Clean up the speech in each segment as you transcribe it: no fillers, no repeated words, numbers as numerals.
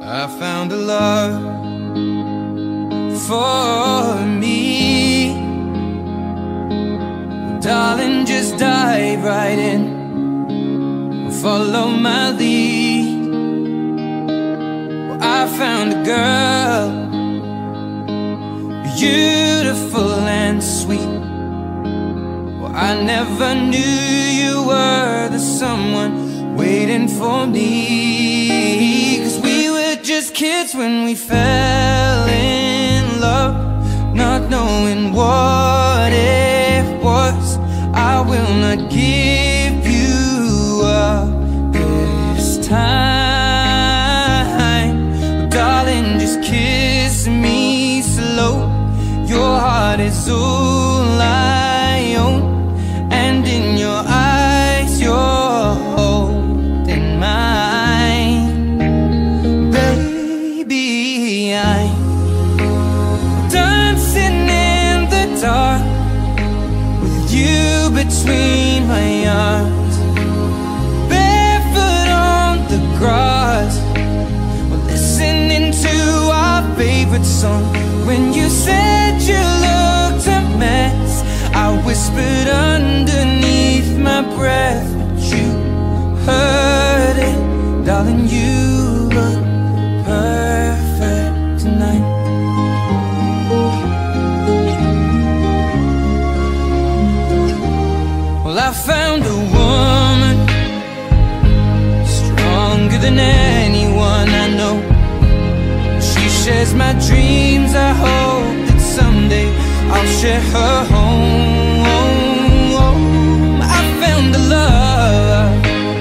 I found a love for me. Darling, just dive right in, follow my lead. Well, I found a girl, beautiful and sweet. Well, I never knew you were the someone waiting for me. 'Cause we were just kids when we fell in love, not knowing what it was. I will not give you up this time. Darling, just kiss me slow. Your heart is all I own, and in your eyes you're holding mine. Baby, I'm dancing in the dark with you between my arms, barefoot on the grass. We're listening to our favorite song. When you said you looked a mess, I whispered underneath my breath, but you heard it. Darling, you look perfect tonight. Well, I found a woman stronger than anyone I know. She shares my dreams. I hope that someday I'll share her home. I found a love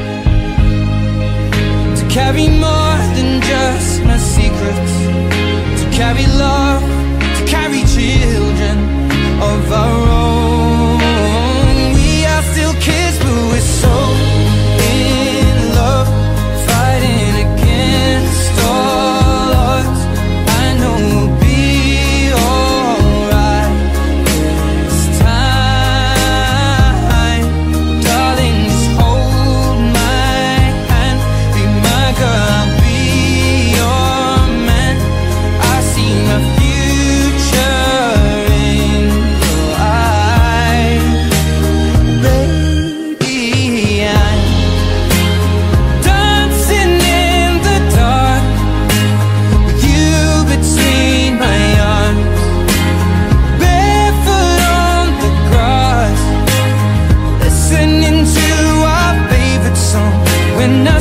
to carry more than just my secrets, to carry love, to carry children of our own. We are still kids, but we're so in love, fighting against all odds. I know we'll be alright this time. Darling, just hold my hand, be my girl, I'll be your man. I see my future in your eyes. Baby, I'm dancing in the dark with you between my arms, barefoot on the grass, listening to our favorite song. When I